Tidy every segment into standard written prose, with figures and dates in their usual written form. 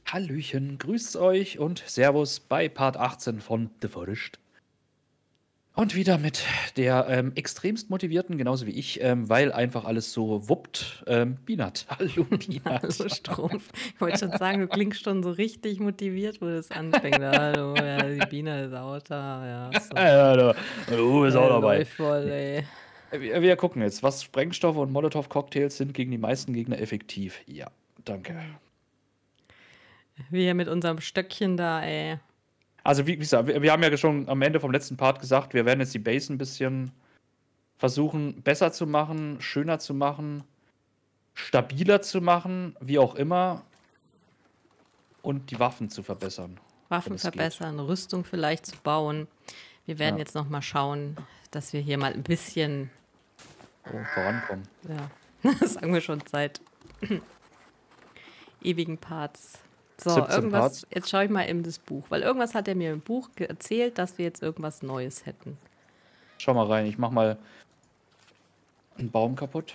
Hallöchen, grüßt euch und Servus bei Part 18 von The Forest. Und wieder mit der extremst motivierten, genauso wie ich, weil einfach alles so wuppt, Binat. Hallo Hallo Binat. Strumpf. Ich wollte schon sagen, du klingst schon so richtig motiviert, wo das anfängt. Hallo, ja, die Biene ist auch da. Ja, so. Hallo, du bist auch dabei. Läuft voll, Nee. ey. Wir gucken jetzt, was Sprengstoffe und Molotow-Cocktails sind gegen die meisten Gegner effektiv. Ja, danke. Wir mit unserem Stöckchen da, ey. Also wie gesagt, wir haben ja schon am Ende vom letzten Part gesagt, wir werden jetzt die Base ein bisschen versuchen besser zu machen, schöner zu machen, stabiler zu machen, wie auch immer, und die Waffen zu verbessern, wenn Waffen es geht. verbessern, Rüstung vielleicht zu bauen. Wir werden Ja, jetzt noch mal schauen, dass wir hier mal ein bisschen, vorankommen. ja, das sagen wir schon seit ewigen Parts. So, 17 irgendwas, Parts. jetzt schaue ich mal in das Buch, weil irgendwas hat er mir im Buch erzählt, dass wir jetzt irgendwas Neues hätten. Schau mal rein, ich mach mal einen Baum kaputt.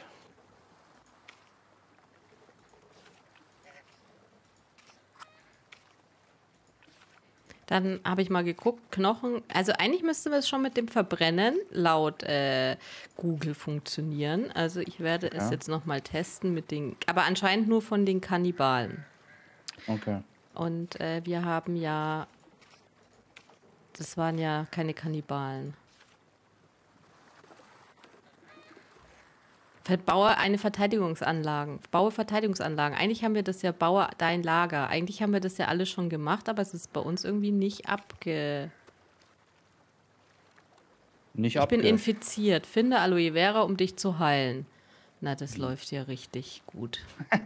Dann habe ich mal geguckt, Knochen. Also eigentlich müsste es schon mit dem Verbrennen laut Google funktionieren. Also ich werde es Ja, jetzt noch mal testen mit den, aber anscheinend nur von den Kannibalen. okay. Und wir haben ja, das waren ja keine Kannibalen. Baue eine Verteidigungsanlagen. Baue Verteidigungsanlagen. Eigentlich haben wir das ja, baue dein Lager. Eigentlich haben wir das ja alles schon gemacht, aber es ist bei uns irgendwie nicht abge... Nicht Ich bin abge. infiziert. Finde Aloe Vera, um dich zu heilen. Na, das läuft ja richtig gut.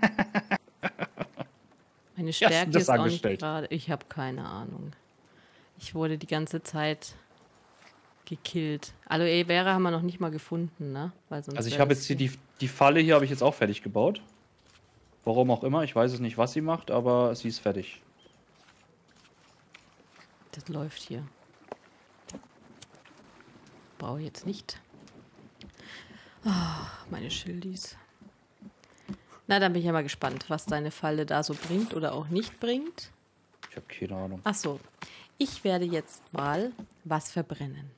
Meine Wie hast du Stärke das ist auch nicht angestellt? gerade... Ich habe keine Ahnung. Ich wurde die ganze Zeit gekillt. Aloe Vera haben wir noch nicht mal gefunden, ne? Weil sonst Also ich wäre habe das jetzt hier hier... die Falle hier habe ich jetzt auch fertig gebaut. Warum auch immer, ich weiß es nicht, was sie macht, aber sie ist fertig. Das läuft hier. Brauche ich jetzt nicht. Meine Schildis. Na, dann bin ich ja mal gespannt, was deine Falle da so bringt oder auch nicht bringt. Ich habe keine Ahnung. Ach so. Ich werde jetzt mal was verbrennen.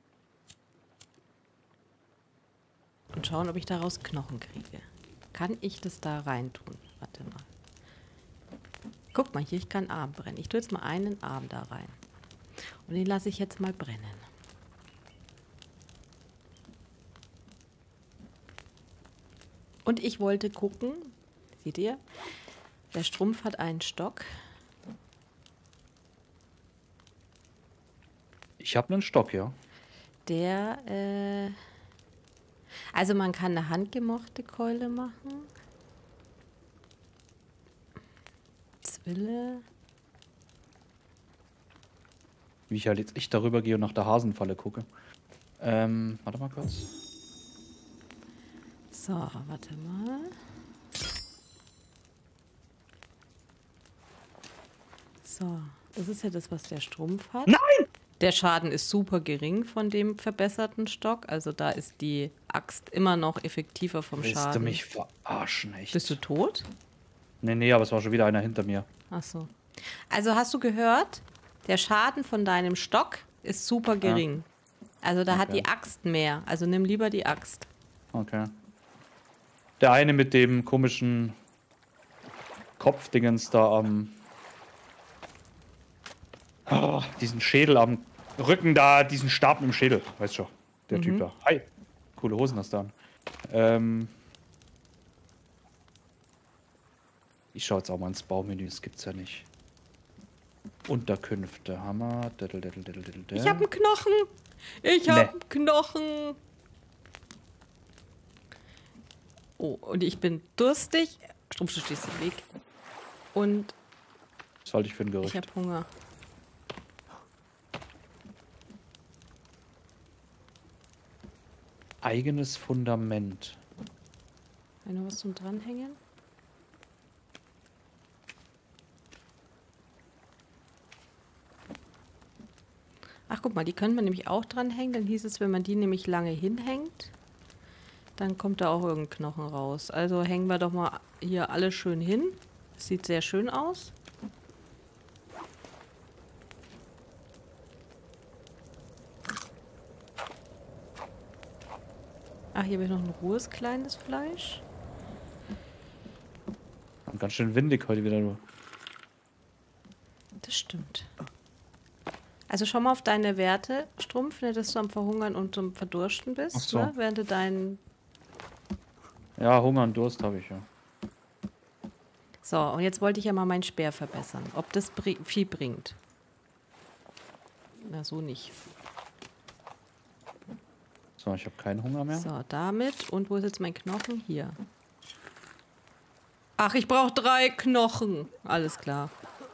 Und schauen, ob ich daraus Knochen kriege. Kann ich das da reintun? Warte mal. Guck mal hier, ich kann Arm brennen. Ich tue jetzt mal einen Arm da rein. Und den lasse ich jetzt mal brennen. Und ich wollte gucken, seht ihr, der Strumpf hat einen Stock. Ich habe einen Stock, ja. Also man kann eine handgemochte Keule machen. Zwille. Wie ich halt jetzt echt darüber gehe und nach der Hasenfalle gucke. Warte mal kurz. So, warte mal. So, das ist ja das, was der Strumpf hat. Nein! Der Schaden ist super gering von dem verbesserten Stock. Also da ist die Axt immer noch effektiver vom Willst Schaden. du mich verarschen, echt? Bist du tot? Nee, aber es war schon wieder einer hinter mir. Ach so. Also hast du gehört, der Schaden von deinem Stock ist super gering. Also da hat Okay. die Axt mehr. Also nimm lieber die Axt. Okay. Der eine mit dem komischen Kopfdingens da am... diesen Schädel am Rücken da, diesen Stab im Schädel. Weißt schon, der Typ da. Hi. Coole Hosen hast du an. Ich schaue jetzt auch mal ins Baumenü, das gibt's ja nicht. Unterkünfte, Hammer. Ich habe einen Knochen. Ich Nee. habe einen Knochen. Oh, und ich bin durstig. Strumpf, du stehst im Weg. Und Das halte ich für ein ich Gerücht. habe Hunger. Eigenes Fundament. Hay noch was zum Dranhängen? Ach, guck mal, die könnte man nämlich auch dranhängen. Dann hieß es, wenn man die nämlich lange hinhängt, dann kommt da auch irgendein Knochen raus. Also hängen wir doch mal hier alle schön hin. Das sieht sehr schön aus. Ach, hier habe ich noch ein rohes kleines Fleisch. Und ganz schön windig heute wieder nur. Das stimmt. Also schau mal auf deine Werte, Strumpf, ne, dass du am Verhungern und zum Verdursten bist, Ach so. ne? Während du deinen... Ja, Hunger und Durst habe ich ja. So, und jetzt wollte ich ja mal meinen Speer verbessern. Ob das viel bringt. Na, so nicht. So, ich habe keinen Hunger mehr. So, damit. Und wo ist jetzt mein Knochen? Hier. Ach, ich brauche 3 Knochen. Alles klar.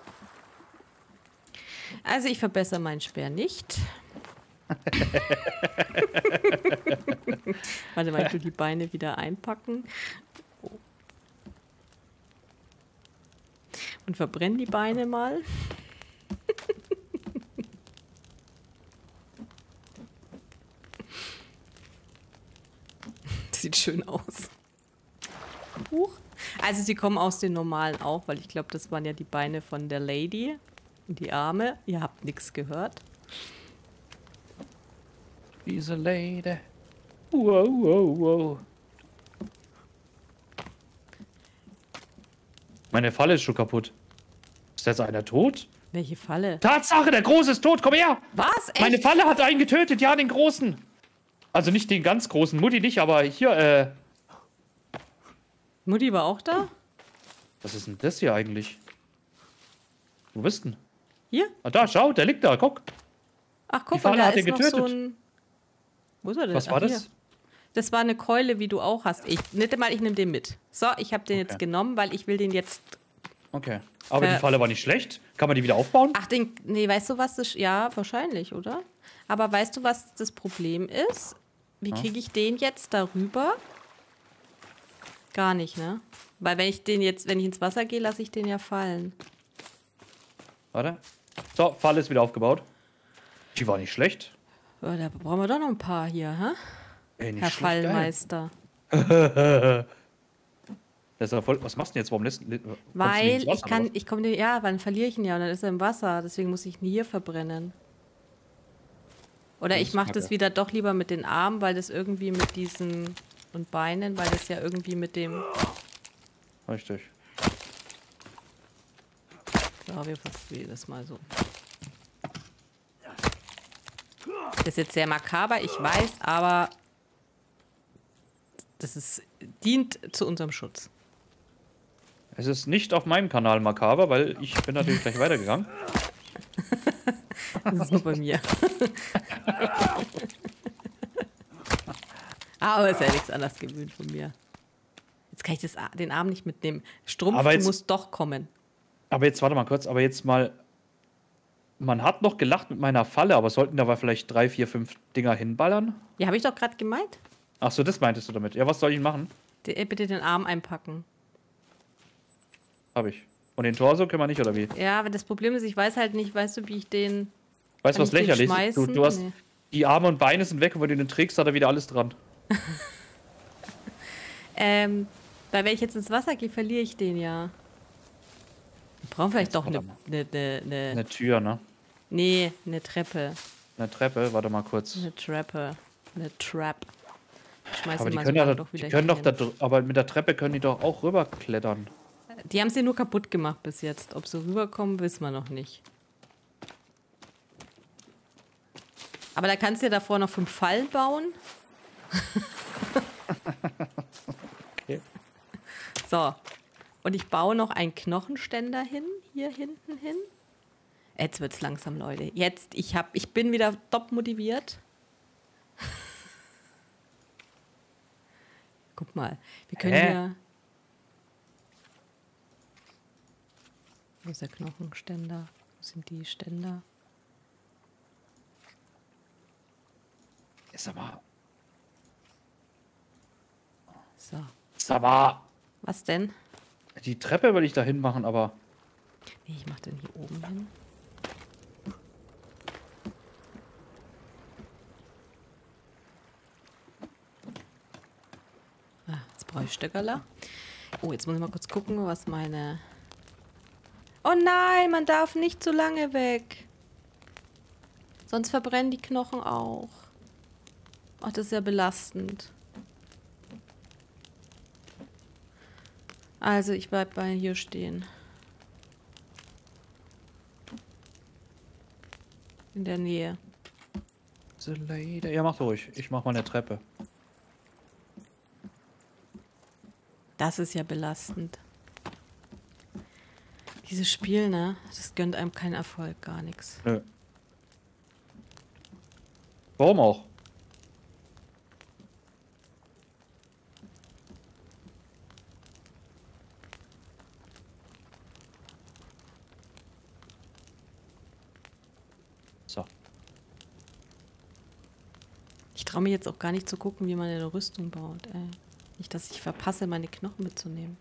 Also ich verbessere meinen Speer nicht. Warte mal, ich will die Beine wieder einpacken. Und verbrenne die Beine mal. Sieht schön aus. Huch. Also sie kommen aus den normalen auch, weil ich glaube, das waren ja die Beine von der Lady. Und die Arme. Ihr habt nichts gehört. Diese Lady. Wow, wow, wow. Meine Falle ist schon kaputt. Ist jetzt einer tot? Welche Falle? Tatsache, der Große ist tot. Komm her. Was? Echt? Meine Falle hat einen getötet. Ja, den Großen. Also nicht den ganz Großen. Mutti nicht, aber hier, Mutti war auch da? Was ist denn das hier eigentlich? Wo bist du denn? Hier? Ah, da, schau, der liegt da, guck. Ach, guck Die Falle mal, da hat ist ihn noch getötet. so ein... Wo ist er denn? Was war Ach, hier. das? Das war eine Keule, wie du auch hast. Ich nehme den mit. So, ich habe den jetzt genommen, weil ich will den jetzt... Okay. Aber die Falle war nicht schlecht. Kann man die wieder aufbauen? Ach, nee, weißt du, was das... Ja, wahrscheinlich, oder? Aber weißt du, was das Problem ist? Wie kriege ich den jetzt darüber? Gar nicht, ne? Weil wenn ich ins Wasser gehe, lasse ich den ja fallen. Warte. So, Falle ist wieder aufgebaut. Die war nicht schlecht. Oh, da brauchen wir doch noch ein paar hier, hä? Ey, nicht Herr schlecht, geil. Fallmeister. Das ist ja voll, was machst du denn jetzt? Warum lässt Weil weil dann verliere ich ihn ja und dann ist er im Wasser. Deswegen muss ich ihn hier verbrennen. Oder Das ich ist mache kacke. das wieder doch lieber mit den Armen, weil das irgendwie mit diesen und Beinen, weil das ja irgendwie mit dem... Richtig. So, wir verspielen das mal so. Das ist jetzt sehr makaber, ich weiß, aber dient zu unserem Schutz. Es ist nicht auf meinem Kanal makaber, weil ich bin natürlich gleich weitergegangen. Das ist nur bei mir. Aber ist ja nichts anderes gewöhnt von mir. Jetzt kann ich den Arm nicht mitnehmen. Strumpf, Aber du jetzt- musst doch kommen. Aber jetzt warte mal kurz, aber jetzt mal. Man hat noch gelacht mit meiner Falle, aber sollten da vielleicht 3, 4, 5 Dinger hinballern? Ja, habe ich doch gerade gemeint. Ach so, das meintest du damit. Ja, was soll ich machen? Bitte den Arm einpacken. Hab ich. Und den Torso können wir nicht, oder wie? Ja, aber das Problem ist, ich weiß halt nicht, weißt du, wie ich den... Weißt du, was Kann ich den lächerlich ist? schmeißen? Du hast Nee. die Arme und Beine sind weg und wenn du den trägst, hat er wieder alles dran. Weil wenn ich jetzt ins Wasser gehe, verliere ich den ja. Wir brauchen vielleicht doch warte eine Eine Tür, ne? Nee, eine Treppe. Eine Treppe, warte mal kurz. Eine Treppe. Eine Trap. Ich schmeiß Aber ihn die mal können so ja, lang die wieder können hier doch da, hin. aber mit der Treppe können die doch auch rüberklettern. Die haben sie nur kaputt gemacht bis jetzt. Ob sie rüberkommen, wissen wir noch nicht. Aber da kannst du ja davor noch 5 Fallen bauen. Okay. So. Und ich baue noch einen Knochenständer hin, hier hinten hin. Jetzt wird's langsam, Leute. Jetzt, ich bin wieder top motiviert. Guck mal, wir können Hä? ja... Wo ist der Knochenständer? Wo sind die Ständer? Sag mal. So. Sag mal. Was denn? Die Treppe will ich da hin machen, aber. Nee, ich mach den hier oben hin. Ah, jetzt brauche ich Stöckerler. Oh, jetzt muss ich mal kurz gucken, was meine... Oh nein, man darf nicht zu lange weg. Sonst verbrennen die Knochen auch. Ach, das ist ja belastend. Also, ich bleib bei hier stehen. In der Nähe. Ja, mach ruhig. Ich mach mal eine Treppe. Das ist ja belastend. Dieses Spiel, ne? Das gönnt einem keinen Erfolg, gar nichts. Nö. Warum auch? So. Ich traue mir jetzt auch gar nicht zu gucken, wie man eine Rüstung baut, ey. Nicht, dass ich verpasse, meine Knochen mitzunehmen.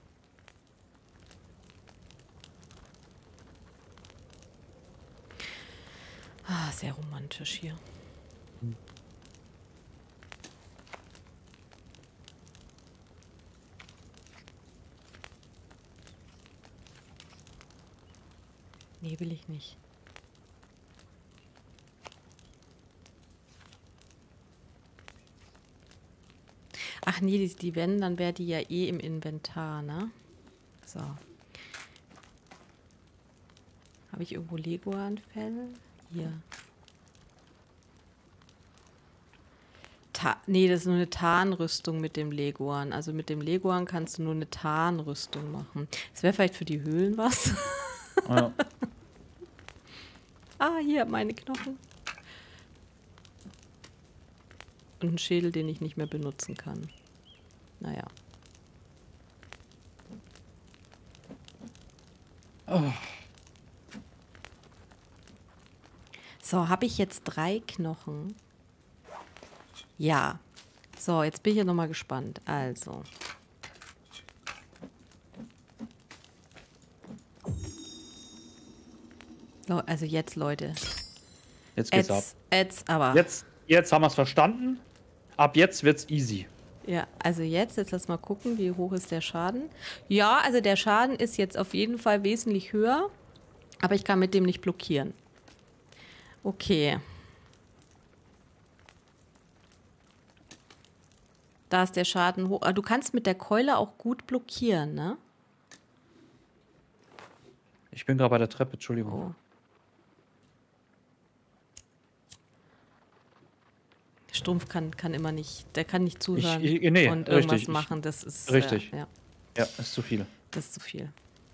Ah, sehr romantisch hier. Nee, will ich nicht. Ach nee, die wenn, dann wäre die ja eh im Inventar, ne? So. Habe ich irgendwo Leguanfell? Hier. Nee, das ist nur eine Tarnrüstung mit dem Leguan. Also mit dem Leguan kannst du nur eine Tarnrüstung machen. Das wäre vielleicht für die Höhlen was. Ja. Ah, hier, meine Knochen. Und ein Schädel, den ich nicht mehr benutzen kann. Naja. Oh. So, habe ich jetzt 3 Knochen? Ja. So, jetzt bin ich ja nochmal gespannt. Also. So, also jetzt, Leute. Jetzt geht's ab. Jetzt aber. Jetzt haben wir es verstanden. Ab jetzt wird's easy. Ja, also jetzt lass mal gucken, wie hoch ist der Schaden. Ja, also der Schaden ist jetzt auf jeden Fall wesentlich höher, aber ich kann mit dem nicht blockieren. Okay. Da ist der Schaden hoch. Aber du kannst mit der Keule auch gut blockieren, ne? Ich bin gerade bei der Treppe, Entschuldigung. Oh. Strumpf kann immer nicht, der kann nicht zuhören nee, und irgendwas richtig, machen. Das ist richtig. ja. Ja, ist zu viel. Das ist zu viel.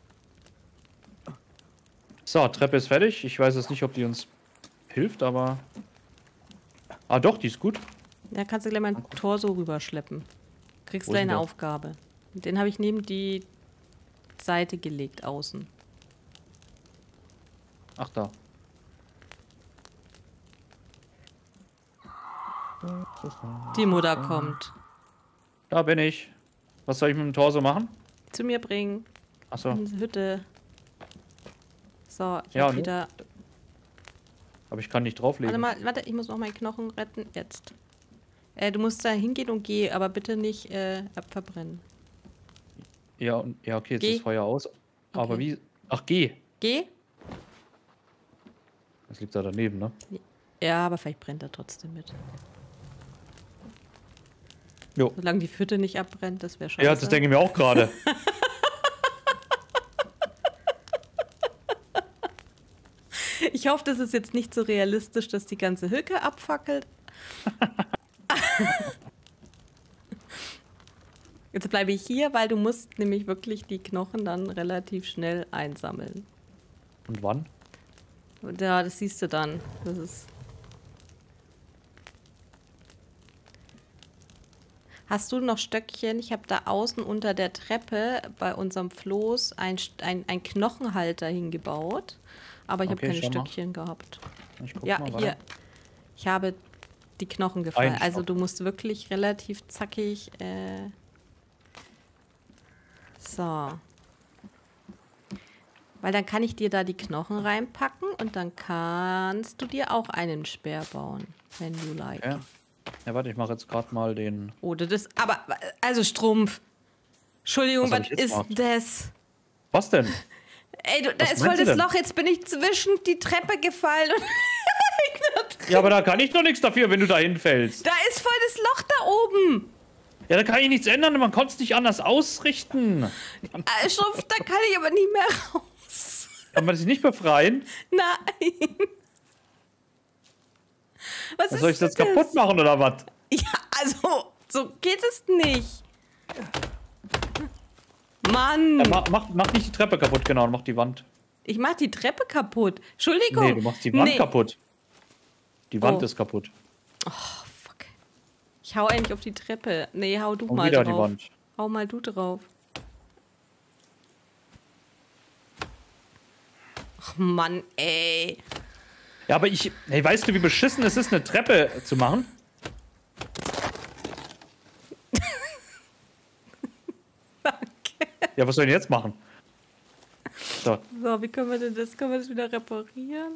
So, Treppe ist fertig. Ich weiß jetzt nicht, ob die uns hilft, aber... Ah doch, die ist gut. Ja, kannst du gleich meinen Torso rüberschleppen. Kriegst Wo ist gleich denn eine der? Aufgabe. Den habe ich neben die Seite gelegt, außen. Ach, da. Die Mutter kommt. Da bin ich. Was soll ich mit dem Torso machen? Zu mir bringen. Achso. In die Hütte. So, ich Ja, hab ne? wieder... Aber ich kann nicht drauflegen. Warte, ich muss noch meinen Knochen retten. Jetzt. Du musst da hingehen und geh, aber bitte nicht verbrennen. Ja, ja, okay, jetzt Geh. ist Feuer aus. Aber Okay. wie... Ach, geh. Geh? Das liegt da daneben, ne? Ja, aber vielleicht brennt er trotzdem mit. Jo. Solange die Hütte nicht abbrennt, das wäre scheiße. Ja, das denke ich mir auch gerade. Ich hoffe, das ist jetzt nicht so realistisch, dass die ganze Hütte abfackelt. Jetzt bleibe ich hier, weil du musst nämlich wirklich die Knochen dann relativ schnell einsammeln. Und wann? Und ja, das siehst du dann. Das ist... Hast du noch Stöckchen? Ich habe da außen unter der Treppe bei unserem Floß ein Knochenhalter hingebaut. Aber ich habe keine schau mal. Stöckchen gehabt. Ich guck Ja, mal, hier. warte. Ich habe die Knochen gefallen. Ein Also Stock. du musst wirklich relativ zackig... So. Weil dann kann ich dir da die Knochen reinpacken und dann kannst du dir auch einen Speer bauen, wenn du like. Ja. Ja, warte, ich mache jetzt gerade mal den... Oder das... Aber, also Strumpf. Entschuldigung, Was hab was ich jetzt ist gemacht? das? Was denn? Ey, da Was ist voll meinst du das denn? Loch. Jetzt bin ich zwischen die Treppe gefallen und Ja, aber da kann ich doch nichts dafür, wenn du da hinfällst. da ist voll das Loch da oben. Ja, da kann ich nichts ändern, man konnte es nicht anders ausrichten. Schrumpf, da kann ich aber nicht mehr raus. Kann man sich nicht befreien? Nein. Was Soll ich das kaputt machen oder was? Ja, also, so geht es nicht. Mann. Ja, mach nicht die Treppe kaputt, genau, mach die Wand. Ich mach die Treppe kaputt. Entschuldigung. Nee, du machst die Wand kaputt. Die Wand ist kaputt. Oh, fuck. Ich hau eigentlich auf die Treppe. Nee, hau du Und mal wieder drauf. die Wand. Hau mal du drauf. Ach Mann, ey. Ja, aber hey, weißt du, wie beschissen es ist, eine Treppe zu machen? Danke. Ja, was soll ich denn jetzt machen? So. So, wie können wir denn das? Können wir das wieder reparieren?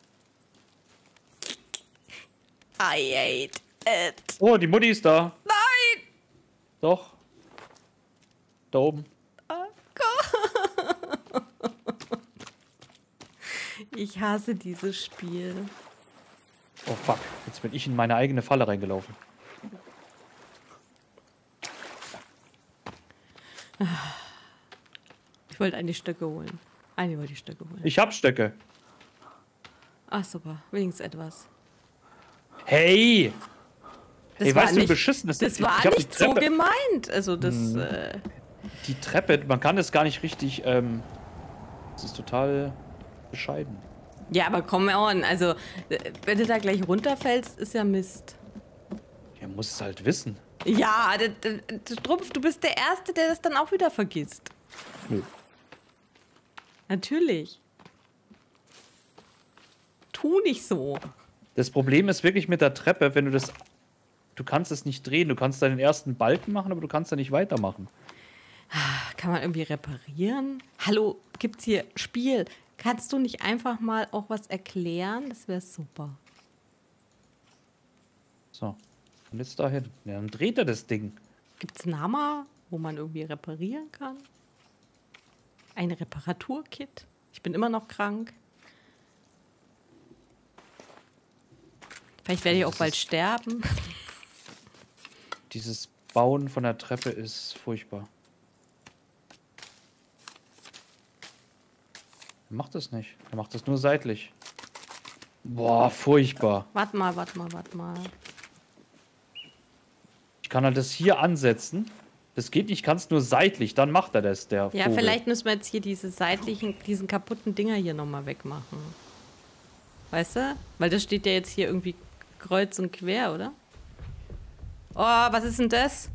I hate it. Oh, die Mutti ist da. Nein! Doch. Da oben. Oh Gott. Ich hasse dieses Spiel. Oh fuck, jetzt bin ich in meine eigene Falle reingelaufen. Ich wollte eigentlich Stöcke holen. Eigentlich wollte ich Stöcke holen. Ich hab Stöcke. Ach super, wenigstens etwas. Hey! Das Hey, war weißt du, wie nicht, beschissen das das ist? war Ich hab nicht die so Treppe- gemeint. Also das... Die Treppe, man kann das gar nicht richtig, das ist total bescheiden. Ja, aber come on. Also, wenn du da gleich runterfällst, ist ja Mist. Ja, muss es halt wissen. Ja, Strumpf, du bist der Erste, der das dann auch wieder vergisst. Nö. Natürlich. Tu nicht so. Das Problem ist wirklich mit der Treppe, wenn du das... Du kannst es nicht drehen, du kannst deinen ersten Balken machen, aber du kannst da nicht weitermachen. Kann man irgendwie reparieren? Hallo, gibt's hier Spiel? Kannst du nicht einfach mal auch was erklären? Das wäre super. So, und jetzt dahin. Ja, dann dreht er das Ding. Gibt's einen Hammer, wo man irgendwie reparieren kann? Ein Reparaturkit? Ich bin immer noch krank. Vielleicht werde ich auch bald sterben. Dieses Bauen von der Treppe ist furchtbar. Er macht das nicht. Er macht das nur seitlich. Boah, furchtbar. Warte mal, warte mal, warte mal. Ich kann halt das hier ansetzen. Das geht nicht, ich kann es nur seitlich. Dann macht er das, der Ja, Vogel. vielleicht müssen wir jetzt hier diese seitlichen, diesen kaputten Dinger hier nochmal wegmachen. Weißt du? Weil das steht ja jetzt hier irgendwie kreuz und quer, oder? Oh, was ist denn das?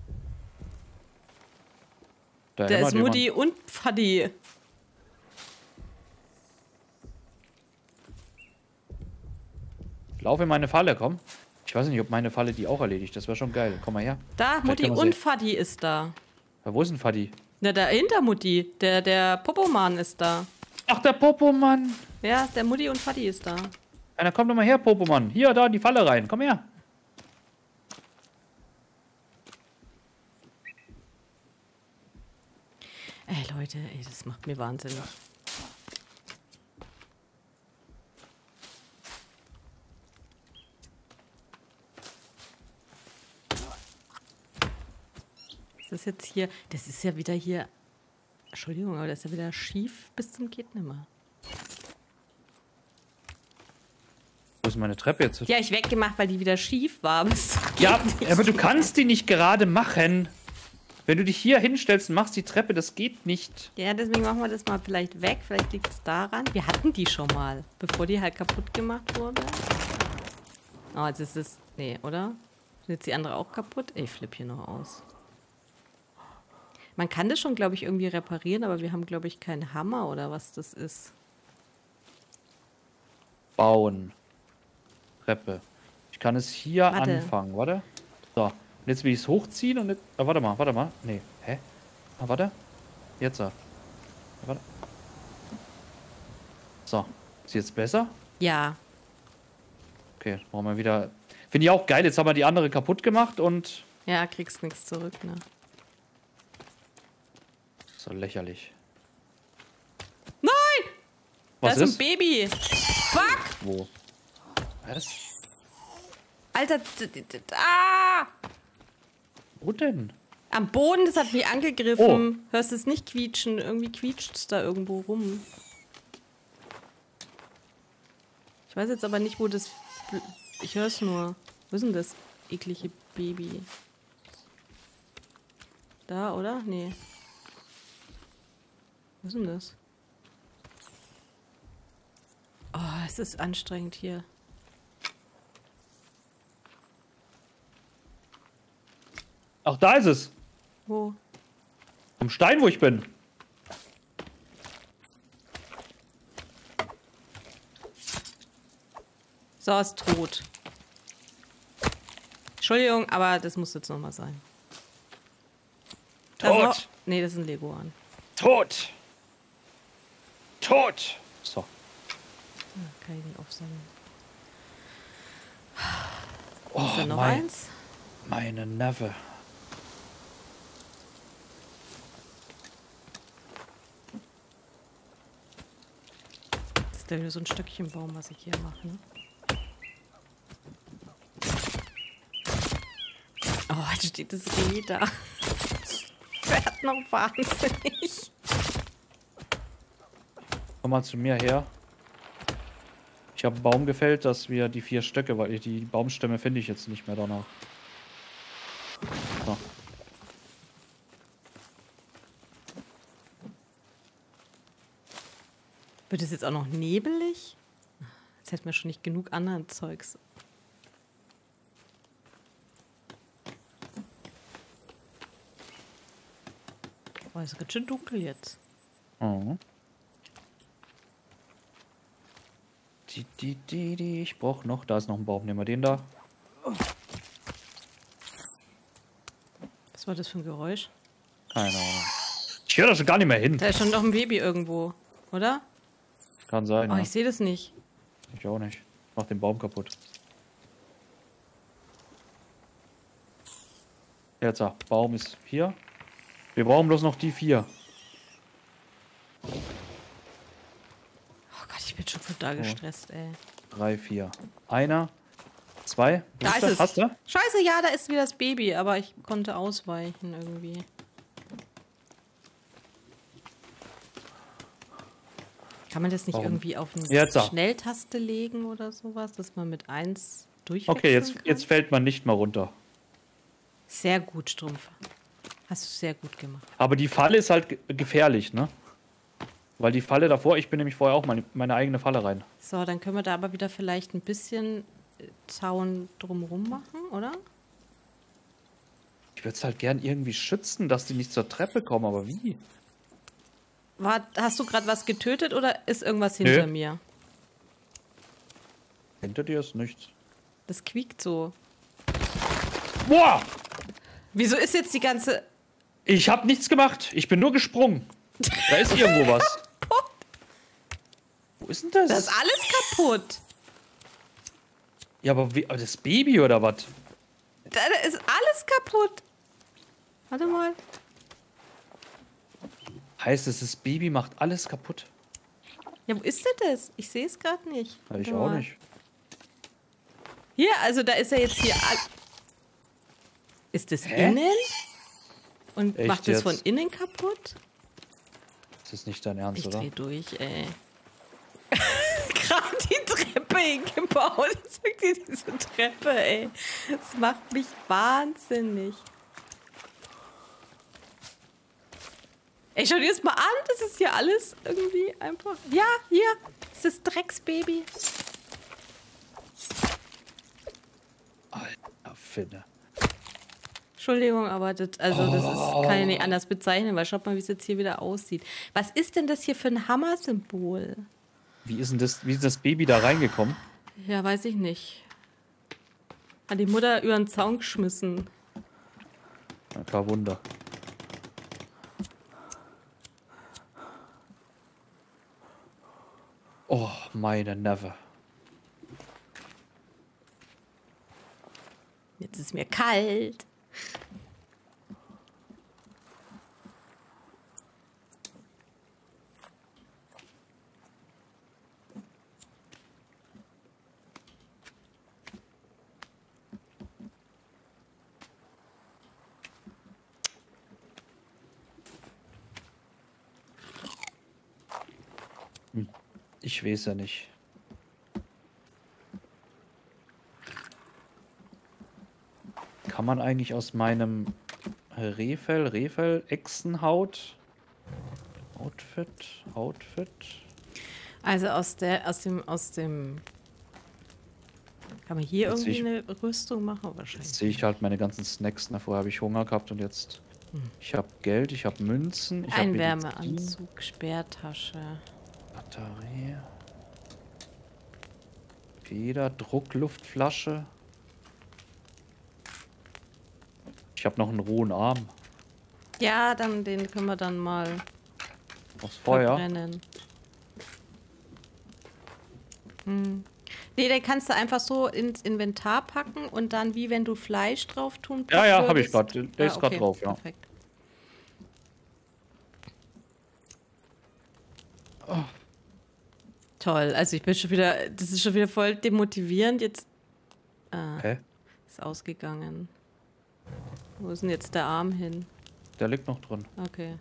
Da Da hämmert ist Mutti und Faddy. Lauf in meine Falle, komm. Ich weiß nicht, ob meine Falle die auch erledigt. Das wäre schon geil. Komm mal her. Da, Vielleicht Mutti können wir und sie- Faddy ist da. Ja, wo ist denn Fadi? Na, dahinter Mutti. Der Popoman ist da. Ach, der Popomann. Ja, der Mutti und Faddy ist da. Ja, dann komm doch mal her, Popomann. Hier, da in die Falle rein. Komm her. Ey, Leute, ey, das macht mir wahnsinnig. Das ist jetzt hier, das ist ja wieder hier, Entschuldigung, aber das ist ja wieder schief bis zum geht nimmer. Wo ist meine Treppe jetzt? Die habe ich weggemacht, weil die wieder schief war. bis zum Ja, geht nicht aber du mehr. kannst die nicht gerade machen. Wenn du dich hier hinstellst und machst die Treppe, das geht nicht. Ja, deswegen machen wir das mal vielleicht weg. Vielleicht liegt es daran. Wir hatten die schon mal, bevor die halt kaputt gemacht wurde. Oh, jetzt ist es, nee, oder? Sind jetzt die andere auch kaputt? Ey, ich flippe hier noch aus. Man kann das schon, glaube ich, irgendwie reparieren, aber wir haben, glaube ich, keinen Hammer oder was das ist. Bauen. Treppe. Ich kann es hier Warte. anfangen, warte. So. Und jetzt will ich es hochziehen und jetzt. Ah, warte mal. Nee. Hä? Ah, warte. Jetzt. Warte. So. Ist jetzt besser? Ja, Okay, jetzt brauchen wir wieder. Finde ich auch geil. Jetzt haben wir die andere kaputt gemacht und. ja, kriegst nichts zurück, ne? So lächerlich. Nein! Was da ist ist? ein Baby. Fuck! Wo? Was? Alter, ah! Wo denn? Am Boden, das hat mich angegriffen. Hörst du es nicht quietschen? Irgendwie quietscht es da irgendwo rum. Ich weiß jetzt aber nicht, wo das... Ich höre es nur. Wo ist denn das eklige Baby? Da, oder? Nee. Wo ist denn das? Oh, es ist anstrengend hier. Ach, da ist es. Wo? Am Stein, wo ich bin. So, ist tot. Entschuldigung, aber das muss jetzt nochmal sein. Tot. Nee, das ist ein Leguan. Tot. Tot. So. Kann ich nicht aufsammeln. Oh, Ist da noch eins? Meine Neffe. Das ist ja wieder so ein Stückchen Baum, was ich hier mache, ne? Oh, jetzt steht das Reh da. Das fährt noch wahnsinnig. Komm mal zu mir her. Ich habe einen Baum gefällt, dass wir die 4 Stöcke, weil die Baumstämme finde ich jetzt nicht mehr danach. So. Wird es jetzt auch noch nebelig? Jetzt hätten wir schon nicht genug anderen Zeugs. Oh, es ist ganz schön dunkel jetzt. Oh. Ich brauche noch. Da ist noch ein Baum. Nehmen wir den da. Was war das für ein Geräusch? Keine Ahnung. Ich höre da schon gar nicht mehr hin. Da ist schon noch ein Baby irgendwo, oder? Kann sein. Oh, Ja. ich sehe das nicht. Ich auch nicht. Mach den Baum kaputt. Jetzt, Baum ist hier. Wir brauchen bloß noch die 4. Oh Gott, ich bin schon total gestresst, ey. 3, 4. Einer, 2. Da ist es. Hast du? Scheiße, ja, da ist wieder das Baby, aber ich konnte ausweichen irgendwie. Kann man das nicht irgendwie auf eine Schnelltaste legen oder sowas, dass man mit 1 durchwechseln Okay, kann? jetzt fällt man nicht mal runter. Sehr gut, Strumpf. Hast du sehr gut gemacht. Aber die Falle ist halt gefährlich, ne? Weil die Falle davor, ich bin nämlich vorher auch meine eigene Falle rein. So, dann können wir da aber wieder vielleicht ein bisschen Zaun drumherum machen, oder? Ich würde es halt gern irgendwie schützen, dass die nicht zur Treppe kommen, aber wie? Hast du gerade was getötet oder ist irgendwas hinter mir? Hinter dir ist nichts. Das quiekt so. Boah! Wieso ist jetzt die ganze... Ich habe nichts gemacht. Ich bin nur gesprungen. Da ist irgendwo was. Wo ist denn das? Das ist alles kaputt. Ja, aber wie, das Baby oder was? Da ist alles kaputt. Warte mal. Heißt es, das Baby macht alles kaputt? Ja, wo ist denn das? Ich sehe es gerade nicht. Ja, ich Warte auch mal. nicht. Hier, also da ist er jetzt hier... Ist das Hä? innen? Und Echt macht das jetzt? von innen kaputt? Das ist nicht dein Ernst, Ich oder? dreh durch, ey. Gerade die Treppe hingebaut. Sag dir diese Treppe, ey. Das macht mich wahnsinnig. Ey, schau dir das mal an. Das ist hier alles irgendwie einfach... Ja, hier. Das ist das Drecksbaby. Alter Finne. Entschuldigung, aber das kann ich nicht anders bezeichnen, weil schaut mal, wie es jetzt hier wieder aussieht. Was ist denn das hier für ein Hammer-Symbol? Wie ist das Baby da reingekommen? Ja, weiß ich nicht. Hat die Mutter über den Zaun geschmissen. Na klar, Wunder. Oh, meine Neffe. Jetzt ist mir kalt. Ich weiß ja nicht. Kann man eigentlich aus meinem Rehfell, Echsenhaut, Outfit. Also aus dem. Kann man hier Jetzt irgendwie eine Rüstung machen? Jetzt Wahrscheinlich. sehe ich halt meine ganzen Snacks. Vorher habe ich Hunger gehabt und jetzt. Ich habe Geld, ich habe Münzen, ich habe Ein Medizin, Wärmeanzug, Sperrtasche. Batterie. Feder, Druckluftflasche. Ich habe noch einen rohen Arm. Ja, dann den können wir dann mal Aufs Feuer. verbrennen. Nee, den kannst du einfach so ins Inventar packen und dann, wie wenn du Fleisch drauf tun Ja, ja, habe würdest. ich gerade. Der ist gerade drauf, ja. Perfekt. Oh. Toll, also ich bin schon wieder, das ist schon wieder voll demotivierend. Jetzt Hä? ist ausgegangen. Wo ist denn jetzt der Arm hin? Der liegt noch drin. Okay.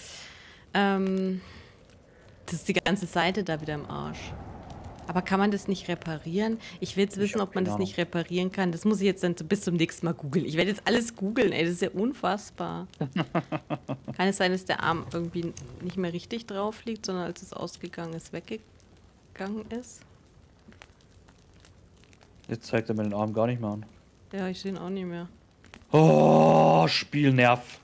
Das ist die ganze Seite da wieder im Arsch. Aber kann man das nicht reparieren? Ich will jetzt wissen, hab ob man keine das nicht reparieren kann. Das muss ich jetzt dann bis zum nächsten Mal googeln. Ich werde jetzt alles googeln, ey, das ist ja unfassbar. Kann es sein, dass der Arm irgendwie nicht mehr richtig drauf liegt, sondern als es ausgegangen ist, weggegangen ist? Jetzt zeigt er mir den Arm gar nicht mehr an. Ja, ich sehe ihn auch nicht mehr. Oh, Spielnerv.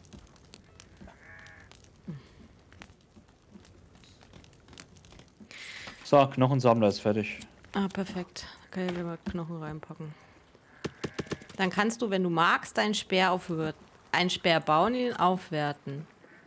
So, Knochensammler ist fertig. Ah, perfekt. Da kann ich wieder mal Knochen reinpacken. Dann kannst du, wenn du magst, einen Speer bauen und ihn aufwerten.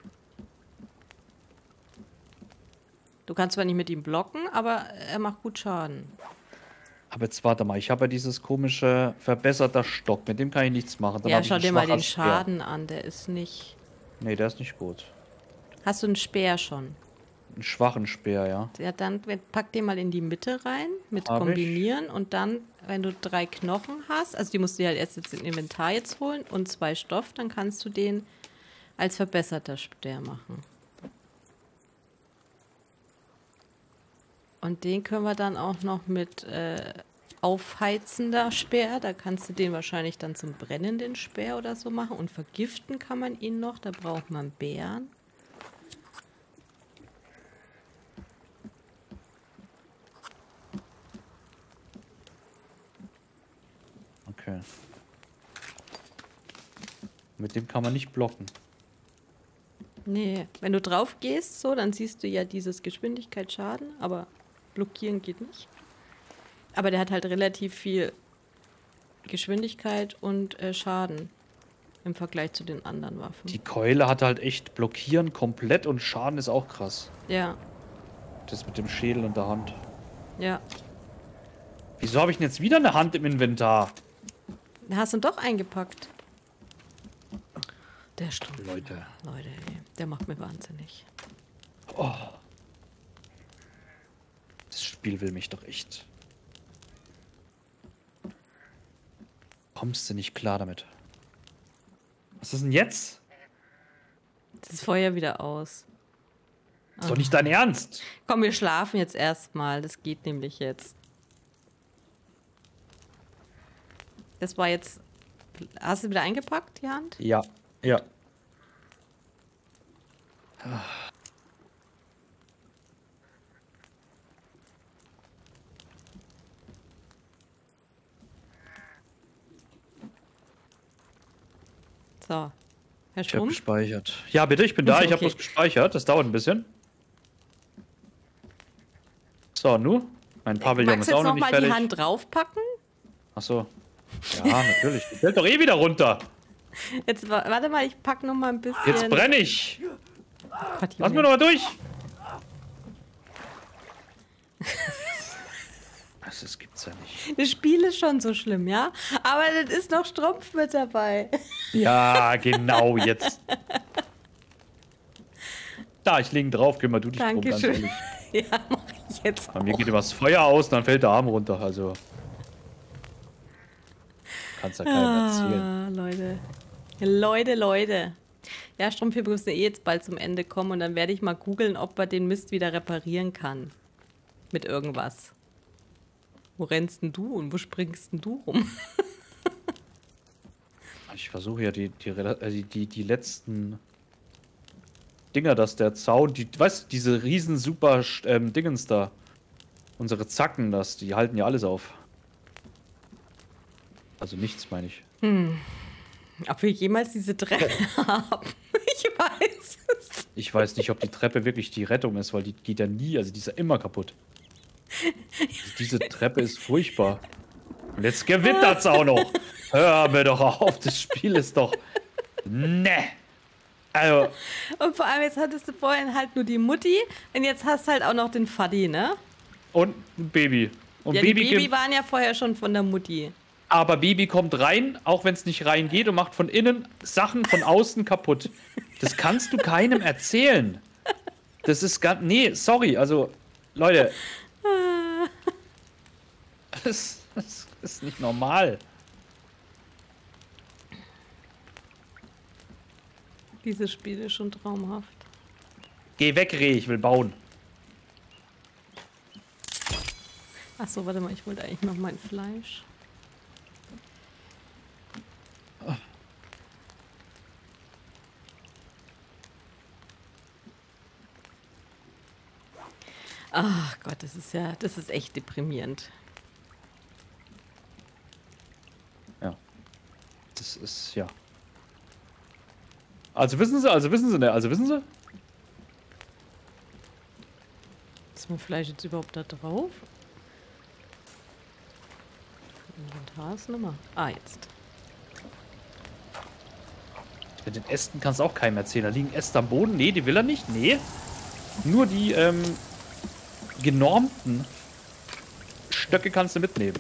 Du kannst zwar nicht mit ihm blocken, aber er macht gut Schaden. Aber jetzt warte mal, ich habe ja dieses komische verbesserter Stock. Mit dem kann ich nichts machen. Dann Ja, hab ich schau einen dir mal den schwachen Speer. Schaden an. Der ist nicht... Nee, der ist nicht gut. Hast du einen Speer schon? Einen schwachen Speer, ja. Ja, dann pack den mal in die Mitte rein mit Hab ich. Kombinieren und dann, wenn du 3 Knochen hast, also die musst du halt erst jetzt im Inventar jetzt holen und 2 Stoff, dann kannst du den als verbesserter Speer machen. Und den können wir dann auch noch mit aufheizender Speer, da kannst du den wahrscheinlich dann zum Brennen, den Speer oder so machen. Und vergiften kann man ihn noch, da braucht man Beeren. Okay. Mit dem kann man nicht blocken. Nee, wenn du drauf gehst, so, dann siehst du ja dieses Geschwindigkeitsschaden, aber blockieren geht nicht. Aber der hat halt relativ viel Geschwindigkeit und Schaden im Vergleich zu den anderen Waffen. Die Keule hat halt echt blockieren komplett und Schaden ist auch krass. Ja, Das mit dem Schädel und der Hand. ja. Wieso habe ich denn jetzt wieder eine Hand im Inventar? Da hast du ihn doch eingepackt. Der Strumpf. Leute. Leute, ey, der macht mir wahnsinnig. Oh. Das Spiel will mich doch echt. Kommst du nicht klar damit? Was ist denn jetzt? Das Feuer wieder aus. Ist doch nicht dein Ernst. Komm, wir schlafen jetzt erstmal. Das geht nämlich jetzt. Das war jetzt... Hast du wieder eingepackt, die Hand? Ja, ja. So. Herr Ich habe Strumpf? gespeichert. Ja, bitte, ich bin da. Ich habe Okay. was gespeichert. Das dauert ein bisschen. So, nu? Mein Pavillon Magst ist du auch jetzt noch nicht nochmal die fertig. Hand draufpacken? Ach so. Ja, natürlich. Die fällt doch eh wieder runter. Jetzt, warte mal, ich pack noch mal ein bisschen... Jetzt brenne ich. Gott, Lass Junge. mir noch mal durch. Das gibt's ja nicht. Das Spiel ist schon so schlimm, ja? Aber das ist noch Strumpf mit dabei. Ja, genau, jetzt. Da, ich lege ihn drauf. Geh mal du dich drum, ganz Dankeschön. ehrlich. Ja, mach ich jetzt Bei auch. mir geht immer das Feuer aus, dann fällt der Arm runter. Also. Kannst ja keinem erzählen. Ah, Leute. Ja, Strumpf, wir müssen eh jetzt bald zum Ende kommen und dann werde ich mal googeln, ob man den Mist wieder reparieren kann. mit irgendwas. Wo rennst denn du und wo springst denn du rum? Ich versuche ja die letzten Dinger, dass der Zaun, weißt du, diese riesen super Dingens da, unsere Zacken, die halten ja alles auf. Also nichts, meine ich. Ob wir jemals diese Treppe haben? Ich weiß es. Ich weiß nicht, ob die Treppe wirklich die Rettung ist, weil die geht ja nie, also die ist ja immer kaputt. Also diese Treppe ist furchtbar. Und jetzt gewittert's auch noch. Hör mir doch auf, das Spiel ist doch... Ne. Also... Und vor allem, jetzt hattest du vorhin halt nur die Mutti und jetzt hast du halt auch noch den Vati, ne? Und ein Baby. Und Ja, die Baby waren ja vorher schon von der Mutti. Aber Baby kommt rein, auch wenn es nicht reingeht und macht von innen Sachen von außen kaputt. Das kannst du keinem erzählen. Das ist gar... Nee, sorry, also... Leute... Das ist nicht normal. Dieses Spiel ist schon traumhaft. Geh weg, Reh, ich will bauen. Achso, warte mal, ich wollte eigentlich noch mein Fleisch. Ach Gott, das ist echt deprimierend. Ja. Das ist, ja. Also wissen Sie, ne? Also wissen Sie? Ist mein Fleisch jetzt überhaupt da drauf? Inventarsnummer. Ah, jetzt. Mit den Ästen kannst du auch keinem erzählen. Da liegen Äste am Boden. Nee, die will er nicht. Nee. Nur die, genormten Stöcke kannst du mitnehmen.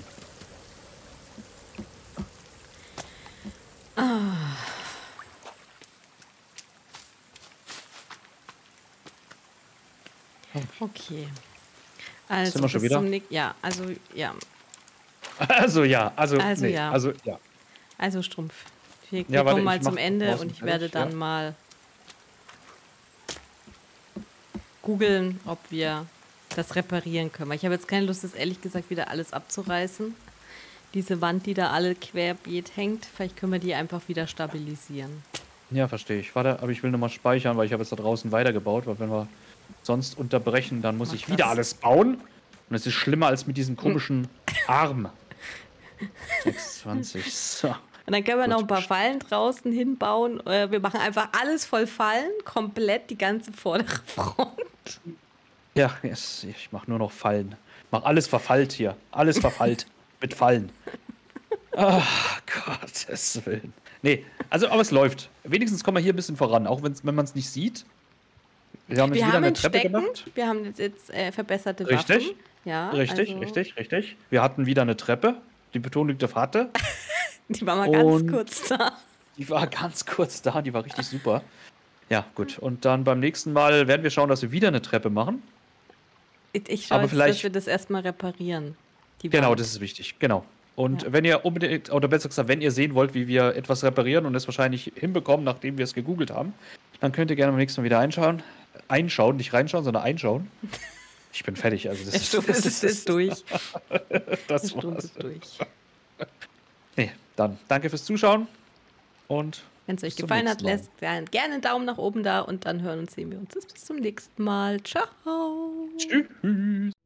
Okay. Also Sind wir schon wieder? Ja, also ja. Also ja, Also nee, ja. Also ja. Also Strumpf. Wir Ja, warte, kommen mal ich zum mach Ende draußen und ich werde fertig, dann mal googeln, ob wir das reparieren können. Weil ich habe jetzt keine Lust, das ehrlich gesagt wieder alles abzureißen. Diese Wand, die da alle querbeet hängt, vielleicht können wir die einfach wieder stabilisieren. Ja, verstehe ich. Warte, aber ich will nochmal speichern, weil ich habe jetzt da draußen weitergebaut, weil wenn wir sonst unterbrechen, dann muss ich wieder alles bauen. Und es ist schlimmer als mit diesem komischen Arm. 620. So. Und dann können wir Gut. noch ein paar Fallen draußen hinbauen. Wir machen einfach alles voll Fallen, komplett die ganze vordere Front. Ja, yes, ich mache nur noch Fallen. Mach alles verfallt hier. Alles verfallt mit Fallen. Ach, Gottes Willen. Nee, also, aber es läuft. Wenigstens kommen wir hier ein bisschen voran, auch wenn man es nicht sieht. Wir haben jetzt Wir wieder haben eine einen Treppe Stecken, gemacht. wir haben jetzt verbesserte Richtig. Waffen. Ja, Richtig, also, richtig. Wir hatten wieder eine Treppe. Die Betonung liegt auf hatte. Die war mal ganz Und- kurz da. Die war ganz kurz da, die war richtig super. Ja, gut. Und dann beim nächsten Mal werden wir schauen, dass wir wieder eine Treppe machen. Ich schaue Aber jetzt, vielleicht- dass wir das erstmal reparieren. Die Genau, Wand. das ist wichtig. Genau. Und Ja. wenn ihr unbedingt, oder besser gesagt, wenn ihr sehen wollt, wie wir etwas reparieren und es wahrscheinlich hinbekommen, nachdem wir es gegoogelt haben, dann könnt ihr gerne beim nächsten Mal wieder einschauen, nicht reinschauen, sondern einschauen. Ich bin fertig, also Der Sturm ist durch. Das Der Sturm war's. ist durch. Nee, dann danke fürs Zuschauen und Wenn es euch bis zum gefallen hat, nächsten Mal. lasst gerne einen Daumen nach oben da und dann hören und sehen wir uns bis zum nächsten Mal. Ciao. Tschüss.